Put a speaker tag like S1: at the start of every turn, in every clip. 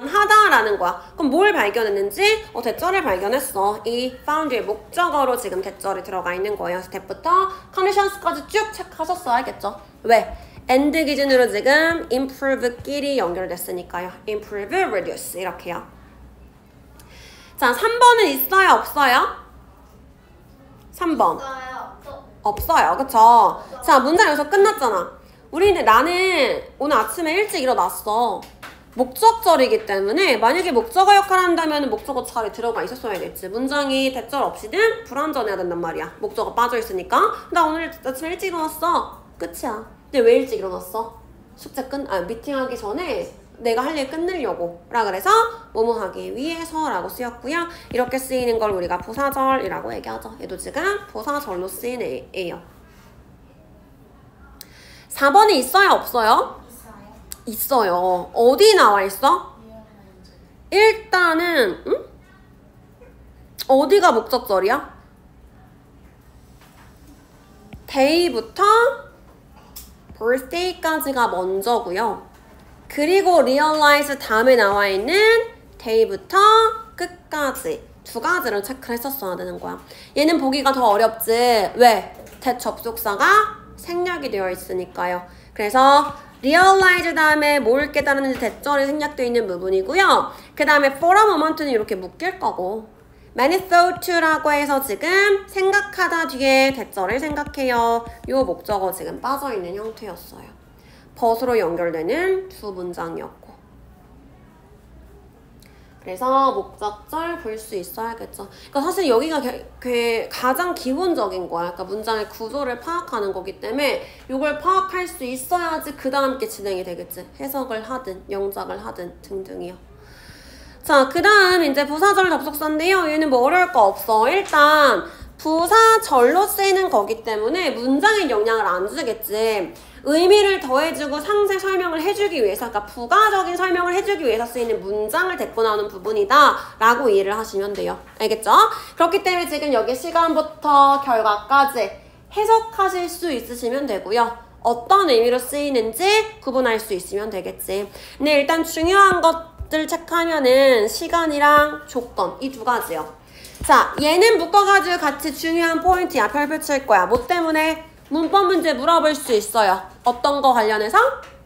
S1: 하다라는 거야. 그럼 뭘 발견했는지? 대절을 발견했어. 이 found의 목적어로 지금 대절이 들어가 있는 거예요. 스텝부터 conditions까지 쭉 체크하셨어야 알겠죠? 왜? and 기준으로 지금 improve끼리 연결됐으니까요. improve, reduce 이렇게요. 자, 3번은 있어요? 없어요? 3번. 없어요. 그쵸? 자, 문장 여기서 끝났잖아. 나는 오늘 아침에 일찍 일어났어. 목적절이기 때문에 만약에 목적어 역할을 한다면 목적어 자리에 들어가 있었어야겠지. 문장이 대절 없이는 불완전해야 된단 말이야. 목적어 빠져있으니까. 나 오늘 아침에 일찍 일어났어. 끝이야. 근데 왜 일찍 일어났어? 미팅하기 전에 내가 할 일 끝내려고 라 그래서 뭐뭐 하기 위해서 라고 쓰였고요. 이렇게 쓰이는 걸 우리가 부사절이라고 얘기하죠. 얘도 지금 부사절로 쓰이는 애예요. 4번에 있어요? 없어요? 있어요. 어디 나와 있어? 일단은 어디가 목적절이야? day부터 birthday까지가 먼저고요. 그리고 realize 다음에 나와 있는 day부터 끝까지 두 가지를 체크를 했었어야 되는 거야. 얘는 보기가 더 어렵지. 왜? 대접속사가 생략이 되어 있으니까요. 그래서 realize 다음에 뭘 깨달았는지 대절이 생략되어 있는 부분이고요. 그 다음에 for a moment는 이렇게 묶일 거고 many thought to라고 해서 지금 생각하다 뒤에 대절을 생각해요. 요 목적어 지금 빠져있는 형태였어요. 벗으로 연결되는 두 문장이었고 그래서 목적절 볼 수 있어야겠죠. 그러니까 사실 여기가 가장 기본적인 거야. 그러니까 문장의 구조를 파악하는 거기 때문에 이걸 파악할 수 있어야지 그 다음 게 진행이 되겠지. 해석을 하든 영작을 하든 등등이요. 자, 그 다음 이제 부사절 접속사인데요. 얘는 뭐 어려울 거 없어. 일단 부사절로 쓰이는 거기 때문에 문장에 영향을 안 주겠지. 의미를 더해주고 상세 설명을 해주기 위해서, 그러니까 부가적인 설명을 해주기 위해서 쓰이는 문장을 데리고 나오는 부분이다 라고 이해를 하시면 돼요. 알겠죠? 그렇기 때문에 지금 여기 시간부터 결과까지 해석하실 수 있으시면 되고요. 어떤 의미로 쓰이는지 구분할 수 있으면 되겠지. 근데 일단 중요한 것들 체크하면은 시간이랑 조건 이 두 가지요. 자, 얘는 묶어가지고 같이 중요한 포인트야. 별 붙일 거야. 뭐 때문에? 문법 문제 물어볼 수 있어요. 어떤 거 관련해서?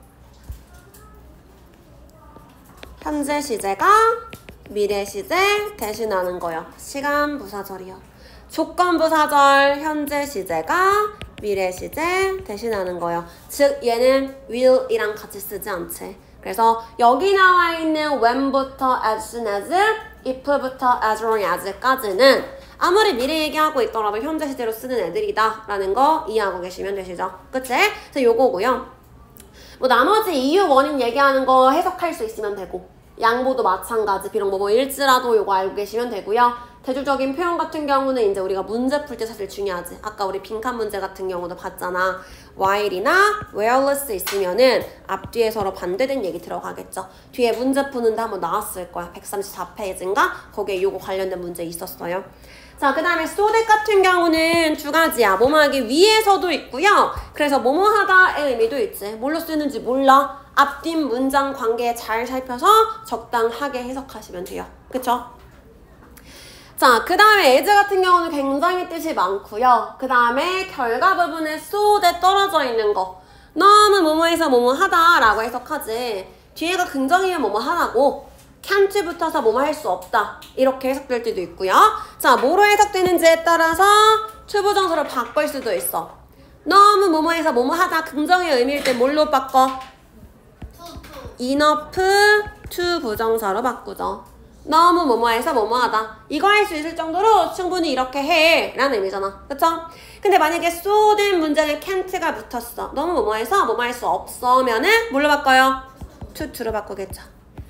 S1: 현재 시제가 미래 시제 대신하는 거요. 시간 부사절이요. 조건 부사절 현재 시제가 미래 시제 대신하는 거요. 즉 얘는 will이랑 같이 쓰지 않지. 그래서 여기 나와 있는 when부터 as soon as, if부터 as long as까지는 아무리 미래 얘기하고 있더라도 현재 시제로 쓰는 애들이다 라는 거 이해하고 계시면 되시죠? 그치? 그래서 요거고요. 뭐 나머지 이유 원인 얘기하는 거 해석할 수 있으면 되고 양보도 마찬가지. 비록 뭐일지라도 요거 알고 계시면 되고요. 대조적인 표현 같은 경우는 이제 우리가 문제 풀 때 사실 중요하지. 아까 우리 빈칸 문제 같은 경우도 봤잖아. while이나 whereless 있으면은 앞뒤에 서로 반대된 얘기 들어가겠죠. 뒤에 문제 푸는데 한번 나왔을 거야. 134페이지인가? 거기에 요거 관련된 문제 있었어요. 자, 그 다음에 so that 같은 경우는 두 가지야. 뭐뭐 하기 위해서도 있고요. 그래서 뭐뭐 하다의 의미도 있지. 뭘로 쓰는지 몰라. 앞뒷 문장 관계 잘 살펴서 적당하게 해석하시면 돼요. 그쵸? 자, 그 다음에 as 같은 경우는 굉장히 뜻이 많고요. 그 다음에 결과 부분에 so that 떨어져 있는 거. 너무 뭐뭐해서 뭐뭐 하다 라고 해석하지. 뒤에가 긍정이면 뭐뭐 하라고. can't 붙어서 뭐뭐 할 수 없다. 이렇게 해석될 때도 있고요. 자, 뭐로 해석되는지에 따라서 투부정사로 바꿀 수도 있어. 너무 뭐뭐해서 뭐뭐 하다 긍정의 의미일 때 뭘로 바꿔? enough to 부정사로 바꾸죠. 너무 뭐뭐해서 뭐뭐하다. 이거 할 수 있을 정도로 충분히 이렇게 해 라는 의미잖아. 그쵸? 근데 만약에 so 된 문장에 can't가 붙었어. 너무 뭐뭐해서 뭐뭐 할 수 없어면은 뭘로 바꿔요? to로 바꾸겠죠.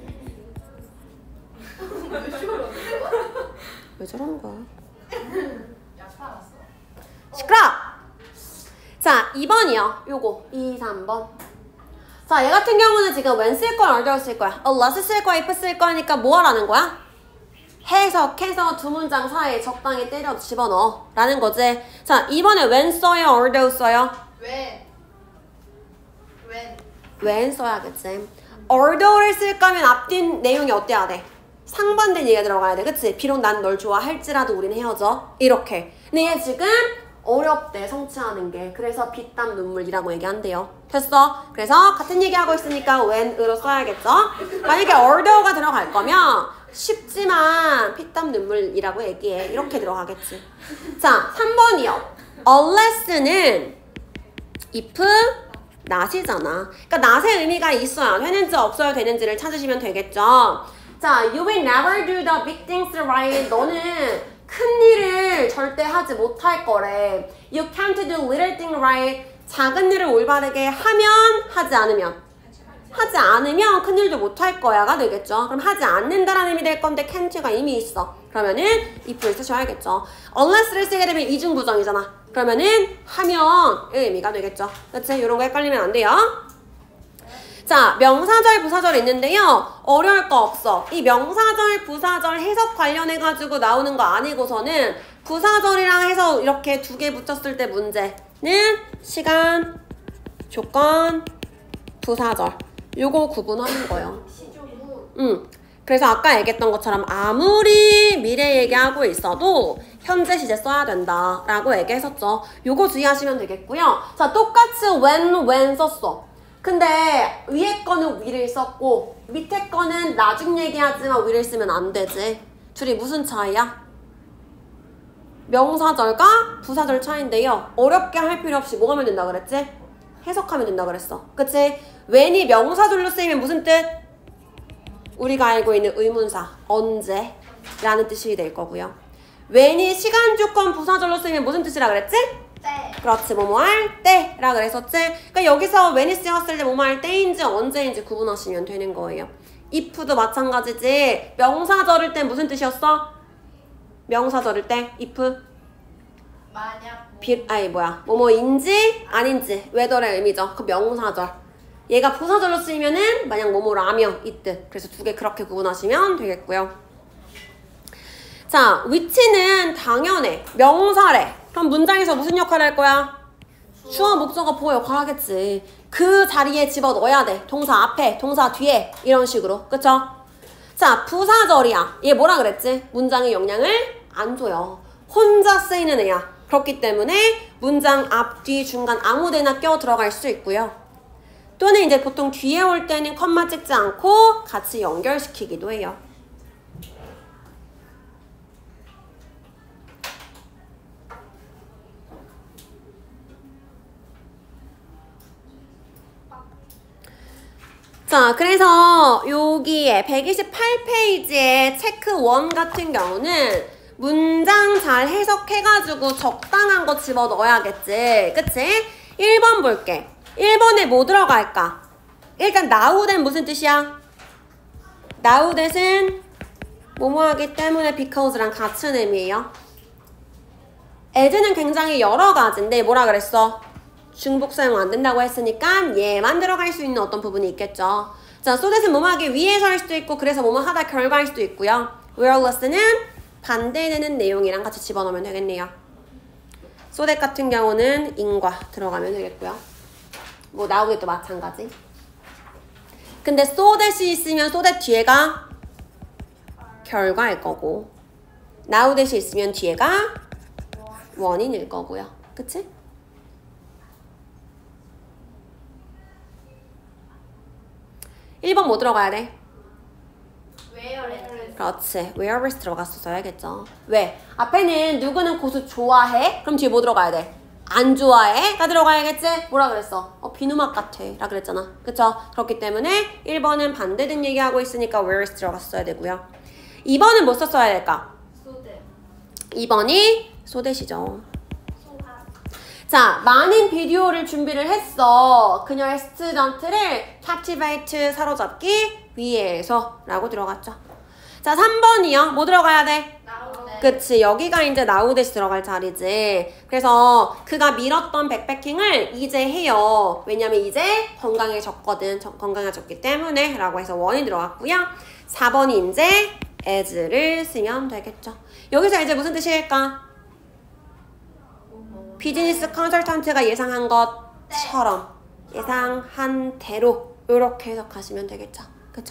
S1: 왜 저러는 거야? 시끄러! 자, 2번이요. 요거 2, 3번. 자, 얘 같은 경우는 지금 when 쓸 거야, order 쓸 거야? unless 쓸 거야, if 쓸 거니까 뭐 하라는 거야? 해석해서 두 문장 사이에 적당히 때려 집어넣어 라는 거지. 자, 2번에 when 써요, order 써요? when 써야겠지. although를 쓸 거면 앞뒤 내용이 어때야 돼? 상반된 얘기가 들어가야 돼. 그치? 비록 난 널 좋아할지라도 우린 헤어져. 이렇게. 근데 얘 지금 어렵대 성취하는 게. 그래서 피땀 눈물이라고 얘기한대요. 됐어? 그래서 같은 얘기하고 있으니까 when으로 써야겠죠? 만약에 although가 들어갈 거면 쉽지만 피땀 눈물이라고 얘기해. 이렇게 들어가겠지. 자, 3번이요. unless는 if not이잖아. 그러니까 not의 의미가 있어야 되는지 없어야 되는지를 찾으시면 되겠죠. 자, you will never do the big things right. 너는 큰 일을 절대 하지 못할 거래. You can't do little thing right. 작은 일을 올바르게 하면 하지 않으면 하지 않으면 큰 일도 못할 거야가 되겠죠. 그럼 하지 않는다라는 의미 될 건데 can't가 이미 있어. 그러면은 if를 쓰셔야겠죠. unless를 쓰게 되면 이중부정이잖아. 그러면은 하면의 의미가 되겠죠. 그치? 이런 거 헷갈리면 안 돼요. 자, 명사절, 부사절 있는데요. 어려울 거 없어. 이 명사절, 부사절 해석 관련해가지고 나오는 거 아니고서는 부사절이랑 해서 이렇게 두 개 붙였을 때 문제는 시간, 조건, 부사절. 요거 구분하는 거예요. 그래서 아까 얘기했던 것처럼 아무리 미래 얘기하고 있어도 현재 시제 써야 된다라고 얘기했었죠. 요거 주의하시면 되겠고요. 자, 똑같이 when 썼어. 근데 위에 거는 will을 썼고 밑에 거는 나중 얘기하지만 will을 쓰면 안 되지. 둘이 무슨 차이야? 명사절과 부사절 차이인데요. 어렵게 할 필요 없이 뭐 하면 된다 그랬지? 해석하면 된다 그랬어. 그치? when이 명사절로 쓰이면 무슨 뜻? 우리가 알고 있는 의문사 언제 라는 뜻이 될 거고요. when이 시간 조건 부사절로 쓰이면 무슨 뜻이라 그랬지?
S2: 때.
S1: 그렇지. 뭐뭐 할 때라 그랬었지. 그러니까 여기서 when이 쓰였을 때 뭐뭐 할 때인지 언제인지 구분하시면 되는 거예요. if도 마찬가지지. 명사절일 때 무슨 뜻이었어? 명사절일 때 if
S2: 만약
S1: 뭐뭐인지 아닌지 whether의 의미죠. 그 명사절. 얘가 부사절로 쓰이면은 만약 뭐뭐라면 이 뜻. 그래서 두 개 그렇게 구분하시면 되겠고요. 자, 위치는 당연해. 명사래. 그럼 문장에서 무슨 역할을 할 거야? 주어, 목적어, 보호 역할 하겠지. 그 자리에 집어넣어야 돼. 동사 앞에, 동사 뒤에 이런 식으로. 그쵸? 자, 부사절이야. 얘 뭐라 그랬지? 문장의 영향을 안 줘요. 혼자 쓰이는 애야. 그렇기 때문에 문장 앞, 뒤, 중간 아무 데나 껴 들어갈 수 있고요. 또는 이제 보통 뒤에 올 때는 컴마 찍지 않고 같이 연결시키기도 해요. 자, 그래서 여기에 128페이지에 체크 1 같은 경우는 문장 잘 해석해가지고 적당한 거 집어넣어야겠지. 그치? 1번 볼게. 1번에 뭐 들어갈까? 일단 now that 무슨 뜻이야? now that은 뭐뭐 하기 때문에 because랑 같은 의미예요. as는 굉장히 여러 가지인데 뭐라 그랬어? 중복 사용 안 된다고 했으니까 얘만 들어갈 수 있는 어떤 부분이 있겠죠. 자, so that은 뭐뭐 하기 위해서 할 수도 있고 그래서 뭐뭐 하다 결과일 수도 있고요. whereas는 반대되는 내용이랑 같이 집어넣으면 되겠네요. so that 같은 경우는 in과 들어가면 되겠고요. 뭐 나오기도 마찬가지. 근데 so that이 있으면 so that 뒤에가 결과일 거고 now that이 있으면 뒤에가 원인일 거고요. 그치? (1번) 뭐 들어가야 돼?
S2: whereas.
S1: 그렇지. whereas 들어갔어 써야겠죠. 왜? 앞에는 누구는 고수 좋아해? 그럼 뒤에 뭐 들어가야 돼? 안 좋아해? 가 들어가야겠지? 뭐라 그랬어? 비누맛 같아 라 그랬잖아. 그쵸? 그렇기 때문에 1번은 반대된 얘기하고 있으니까 whereas 들어갔어야 되고요. 2번은 뭐 썼어야 될까?
S2: so that.
S1: 2번이 so that이죠.
S2: so hard.
S1: 자, 많은 비디오를 준비를 했어. 그녀의 스튜던트를 captivate 사로잡기 위해서 라고 들어갔죠. 자, 3번이요. 뭐 들어가야 돼?
S2: now that.
S1: 그치, 여기가 이제 now that 들어갈 자리지. 그래서 그가 미뤘던 백패킹을 이제 해요. 왜냐면 이제 건강해졌거든. 건강해졌기 때문에 라고 해서 원이 들어갔고요. 4번이 이제 as를 쓰면 되겠죠. 여기서 이제 무슨 뜻일까? 비즈니스 컨설턴트가 예상한 것처럼 예상한 대로 이렇게 해석하시면 되겠죠. 그쵸?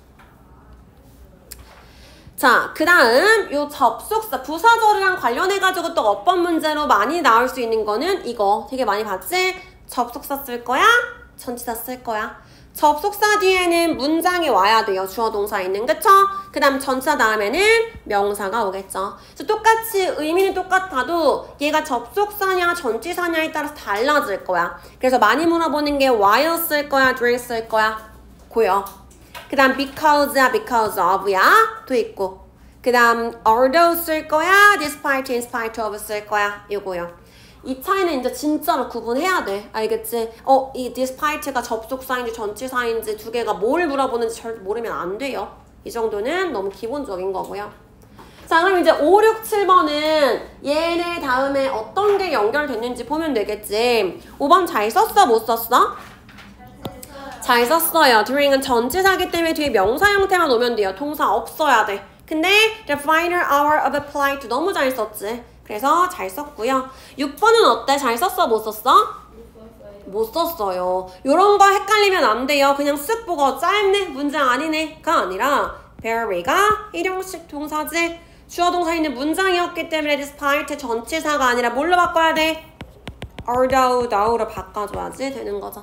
S1: 자, 그 다음 요 접속사 부사절이랑 관련해가지고 또 어법 문제로 많이 나올 수 있는 거는 이거 되게 많이 봤지? 접속사 쓸 거야? 전치사 쓸 거야? 접속사 뒤에는 문장이 와야 돼요. 주어 동사 있는, 그쵸? 그 다음 전치사 다음에는 명사가 오겠죠. 그래서 똑같이 의미는 똑같아도 얘가 접속사냐 전치사냐에 따라서 달라질 거야. 그래서 많이 물어보는 게 while 쓸 거야, during 쓸 거야? 고요. 그 다음 because야, because of야 또 있고, 그 다음 although 쓸 거야, despite, in spite of 쓸 거야, 요거요. 이 차이는 이제 진짜로 구분해야 돼. 알겠지? 이 despite가 접속사인지 전치사인지 두 개가 뭘 물어보는지 절대 모르면 안 돼요. 이 정도는 너무 기본적인 거고요. 자, 그럼 이제 5, 6, 7번은 얘네 다음에 어떤 게 연결됐는지 보면 되겠지. 5번 잘 썼어? 못 썼어? 잘 썼어요. during은 전치사기 때문에 뒤에 명사 형태만 오면 돼요. 동사 없어야 돼. 근데 the final hour of apply to 너무 잘 썼지. 그래서 잘 썼고요. 6번은 어때? 잘 썼어? 못 썼어? 못 썼어요. 요런 거 헷갈리면 안 돼요. 그냥 쓱 보고 짧네? 문장 아니네? 가 아니라 very가 일용식 동사지. 주어 동사 있는 문장이었기 때문에 despite 전치사가 아니라 뭘로 바꿔야 돼? although 바꿔줘야지 되는 거죠.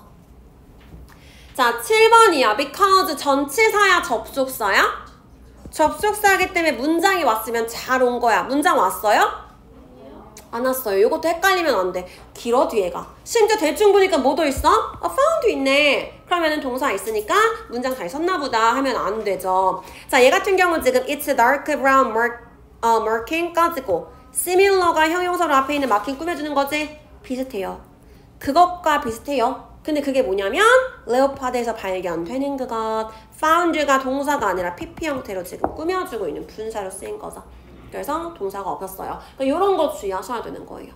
S1: 자, 7번이야. because 전치사야 접속사야? 접속사이기 때문에 문장이 왔으면 잘 온 거야. 문장 왔어요? 안 왔어요. 이것도 헷갈리면 안 돼. 길어 뒤에가. 심지어 대충 보니까 뭐도 있어? found 있네. 그러면은 동사 있으니까 문장 잘 썼나 보다 하면 안 되죠. 자, 얘 같은 경우는 지금 it's dark brown marking까지고 similar가 형용사로 앞에 있는 마킹 꾸며주는 거지? 비슷해요. 그것과 비슷해요. 근데 그게 뭐냐면 레오파드에서 발견되는 그것. found가 동사가 아니라 pp 형태로 지금 꾸며주고 있는 분사로 쓰인 거죠. 그래서 동사가 없었어요. 그러니까 이런 거 주의하셔야 되는 거예요.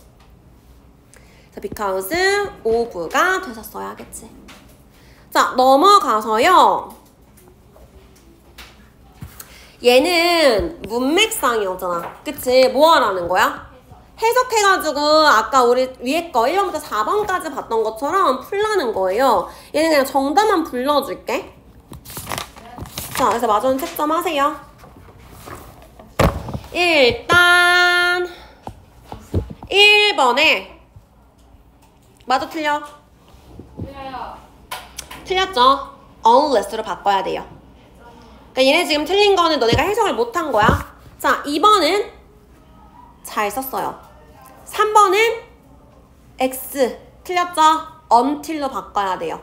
S1: 자, because of가 돼서 써야겠지. 자, 넘어가서요. 얘는 문맥상이었잖아. 그치? 뭐 하라는 거야? 해석해가지고 아까 우리 위에 거 1번부터 4번까지 봤던 것처럼 풀라는 거예요. 얘는 그냥 정답만 불러줄게. 자, 그래서 마저는 채점하세요. 일단 1번에 맞아 틀려?
S2: 틀려요.
S1: 틀렸죠? unless로 바꿔야 돼요. 그러니까 얘네 지금 틀린 거는 너네가 해석을 못한 거야. 자, 2번은 잘 썼어요. 3번은 x 틀렸죠? until로 바꿔야 돼요.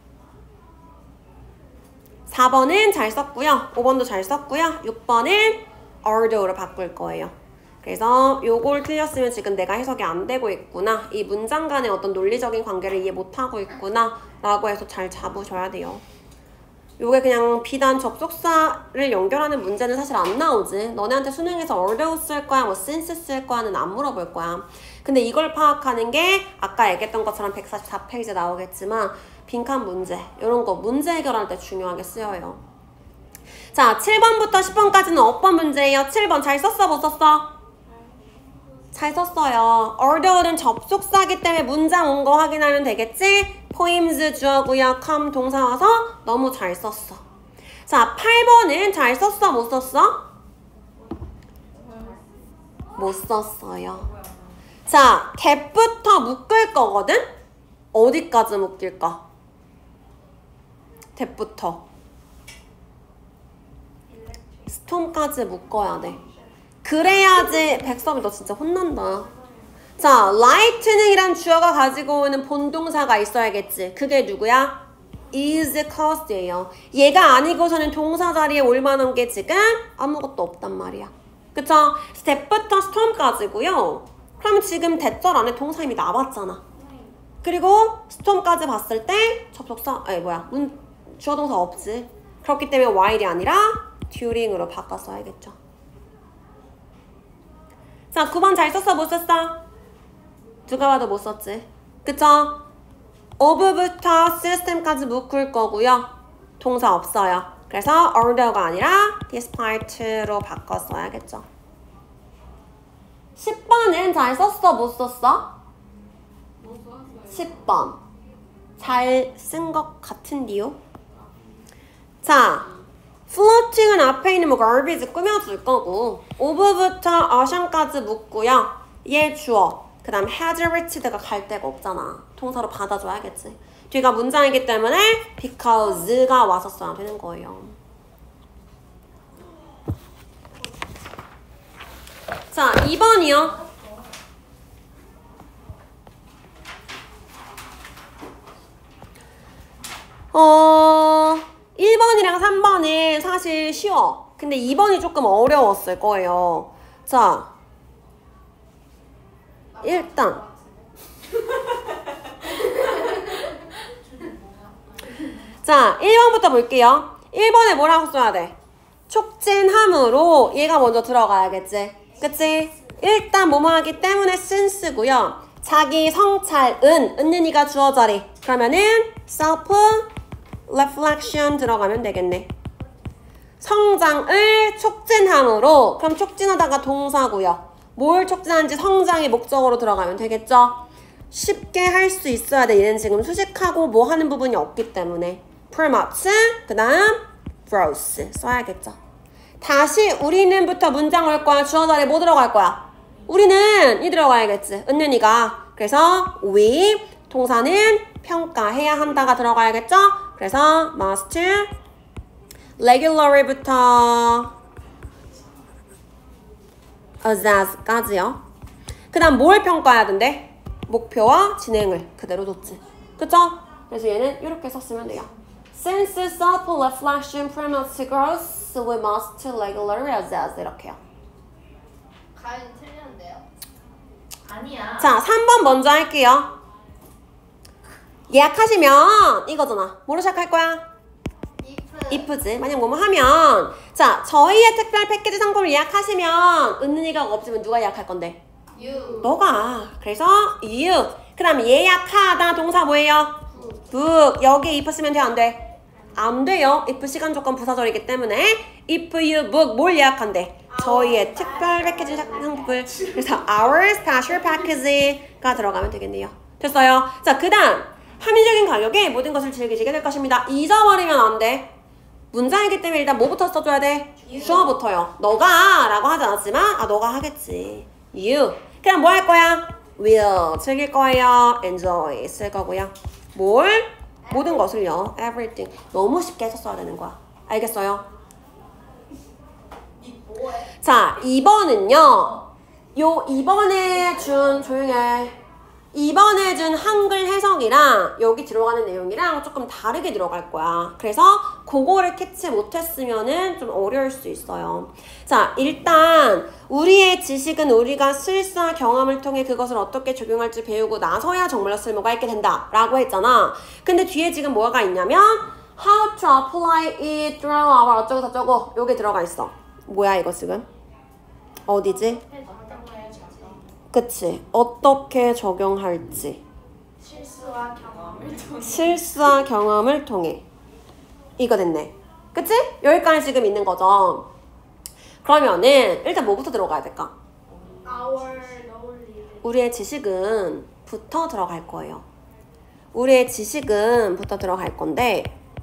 S1: 4번은 잘 썼고요. 5번도 잘 썼고요. 6번은 although로 바꿀 거예요. 그래서 요걸 틀렸으면 지금 내가 해석이 안 되고 있구나. 이 문장 간의 어떤 논리적인 관계를 이해 못하고 있구나 라고 해서 잘 잡으셔야 돼요. 요게 그냥 비단 접속사를 연결하는 문제는 사실 안 나오지. 너네한테 수능에서 although 쓸 거야, 뭐 since 쓸 거야는 안 물어볼 거야. 근데 이걸 파악하는 게 아까 얘기했던 것처럼 144페이지에 나오겠지만 빈칸 문제, 이런 거 문제 해결할 때 중요하게 쓰여요. 자, 7번부터 10번까지는 어법 문제예요. 7번 잘 썼어? 못 썼어? 잘 썼어요. although는 접속사기 때문에 문장 온 거 확인하면 되겠지? poems 주어고요. come 동사 와서 너무 잘 썼어. 자, 8번은 잘 썼어? 못 썼어? 못 썼어요. 자, that부터 묶을 거거든? 어디까지 묶일까? that부터 storm까지 묶어야 돼. 그래야지. 백섭이 너 진짜 혼난다. 자, lightning이란 주어가 가지고 오는 본동사가 있어야겠지. 그게 누구야? is caused예요. 얘가 아니고서는 동사 자리에 올 만한 게 지금 아무것도 없단 말이야. 그쵸? that부터 storm까지고요. 그럼 지금 대절 안에 동사 이미 나왔잖아. 그리고 storm까지 봤을 때 접속사, 주어 동사 없지. 그렇기 때문에 while이 아니라 during으로 바꿔 써야겠죠. 자, 9번 잘 썼어? 못 썼어? 누가 봐도 못 썼지. 그쵸? of부터 system까지 묶을 거고요. 동사 없어요. 그래서 although가 아니라 despite로 바꿔 써야겠죠. 10번은 잘 썼어? 못 썼어?
S2: 못 썼어요.
S1: 10번 잘 쓴 것 같은데요. 자, floating은 앞에 있는 뭐 garbage 꾸며줄 거고 of부터 ocean까지 묻고요. 얘 주어. 그 다음 has reached가 갈 데가 없잖아. 동사로 받아줘야겠지. 뒤가 문장이기 때문에 because가 와서 써야 되는 거예요. 자, 2번이요. 1번이랑 3번은 사실 쉬워. 근데 2번이 조금 어려웠을 거예요. 자, 일단 자, 1번부터 볼게요. 1번에 뭐라고 써야 돼? 촉진함으로 얘가 먼저 들어가야겠지. 그치? 일단 뭐뭐 하기 때문에 since고요. 자기 성찰은 은는이가 주어 자리. 그러면은 self reflection 들어가면 되겠네. 성장을 촉진함으로. 그럼 촉진하다가 동사고요. 뭘 촉진하는지 성장이 목적으로 들어가면 되겠죠? 쉽게 할 수 있어야 돼. 얘는 지금 수식하고 뭐 하는 부분이 없기 때문에. promote, 그 다음 growth 써야겠죠. 다시 우리는부터 문장 올 거야. 주어 자리에 뭐 들어갈 거야? 우리는 이 들어가야겠지. 은는이가. 그래서 we, 동사는 평가해야 한다가 들어가야겠죠? 그래서 must, regularly부터 assess까지요. 그 다음 뭘 평가해야 된대? 목표와 진행을 그대로 뒀지. 그쵸? 그래서 얘는 이렇게 썼으면 돼요. Since self-reflection promotes growth, we must regularly assess. 이렇게요.
S2: 가연이 틀렸는데요? 아니야.
S1: 자, 3번 먼저 할게요. 예약하시면 이거잖아. 뭐로 시작할 거야? if지. 만약 뭐뭐 하면 자, 저희의 특별 패키지 상품을 예약하시면 은는이가 없으면 누가 예약할 건데?
S2: You.
S1: 너가. 그래서 you. 그 다음 예약하다 동사 뭐예요? book. 여기 if 쓰면 돼? 안 돼? 안 돼요. if 시간 조건 부사절이기 때문에 if you book 뭘 예약한대? 저희의 특별 패키지 상품을. 그래서 our special package가 들어가면 되겠네요. 됐어요. 자, 그 다음 합리적인 가격에 모든 것을 즐기시게 될 것입니다. 잊어버리면 안 돼. 문장이기 때문에 일단 뭐부터 써줘야 돼? 주어부터요. 너가 라고 하지 않았지만 너가 하겠지. you. 그럼 뭐 할 거야? will. 즐길 거예요. enjoy. 쓸 거고요. 뭘? 모든 것을요. everything. 너무 쉽게 썼어야 되는 거야. 알겠어요? 자, 2번은요. 요 2번에 준 조용해. 2번에 준 한글 해석이랑 여기 들어가는 내용이랑 조금 다르게 들어갈 거야. 그래서 그거를 캐치 못했으면은 좀 어려울 수 있어요. 자, 일단 우리의 지식은 우리가 실수와 경험을 통해 그것을 어떻게 적용할지 배우고 나서야 정말로 쓸모가 있게 된다 라고 했잖아. 근데 뒤에 지금 뭐가 있냐면 How to apply it through our 어쩌고 저쩌고 요게 들어가 있어. 뭐야 이거 지금? 어디지? 그치. 어떻게 적용할지. 실수와 경험을 통해. 이거 됐네. 그치? 여기까지 지금 있는 거죠. 그러면은 일단 뭐부터 들어가야 될까? 우리의 지식은 부터 들어갈 거예요. 우리의 지식은 부터 들어갈 건데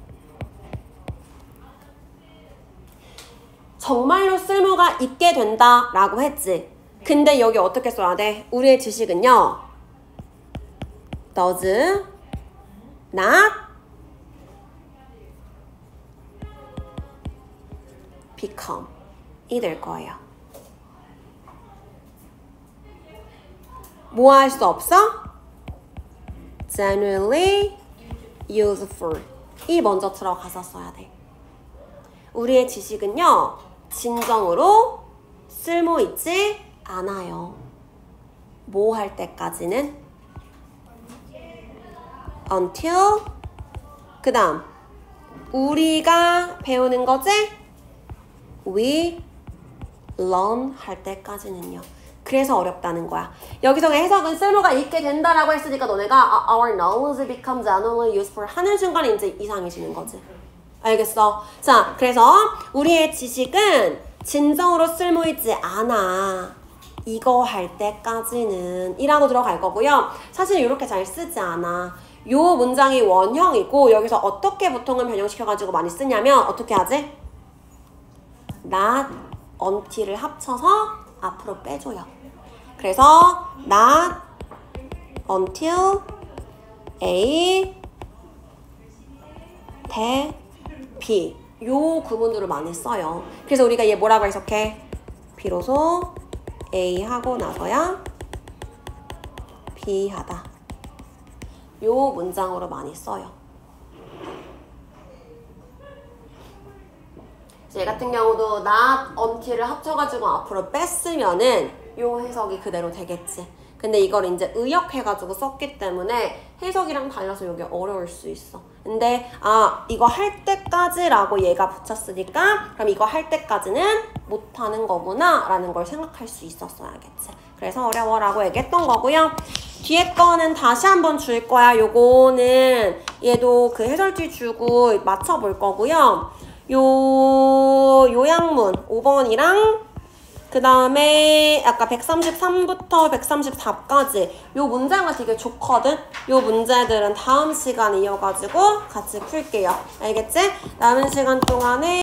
S1: 정말로 쓸모가 있게 된다라고 했지. 근데 여기 어떻게 써야 돼? 우리의 지식은요. does not become 이 될 거예요. 뭐 할 수 없어? genuinely useful 이 먼저 들어가서 써야 돼. 우리의 지식은요. 진정으로 쓸모있지 않아요. 뭐 할 때까지는? until 그 다음 우리가 배우는 거지? we learn 할 때까지는요. 그래서 어렵다는 거야. 여기서 해석은 쓸모가 있게 된다라고 했으니까 너네가 our knowledge becomes genuinely useful 하는 순간에 이제 이상해지는 거지. 알겠어? 자, 그래서 우리의 지식은 진정으로 쓸모있지 않아. 이거 할 때까지는 이라고 들어갈 거고요. 사실 이렇게 잘 쓰지 않아. 요 문장이 원형이고 여기서 어떻게 보통은 변형시켜가지고 많이 쓰냐면 어떻게 하지? not, until을 합쳐서 앞으로 빼줘요. 그래서 not until A, 대, B 요 구문들을 많이 써요. 그래서 우리가 얘 뭐라고 해석해? 비로소 A 하고 나서야 B 하다. 요 문장으로 많이 써요. 얘 같은 경우도 not, until을 합쳐가지고 앞으로 뺐으면은 요 해석이 그대로 되겠지. 근데 이걸 이제 의역해가지고 썼기 때문에 해석이랑 달라서 여기 어려울 수 있어. 근데 이거 할 때까지라고 얘가 붙였으니까 그럼 이거 할 때까지는 못하는 거구나 라는 걸 생각할 수 있었어야겠지. 그래서 어려워라고 얘기했던 거고요. 뒤에 거는 다시 한번 줄 거야. 요거는 얘도 그 해설지 주고 맞춰볼 거고요. 요양문 5번이랑 그 다음에 아까 133부터 134까지 요 문장은 되게 좋거든? 요 문제들은 다음 시간에 이어가지고 같이 풀게요. 알겠지? 남은 시간 동안에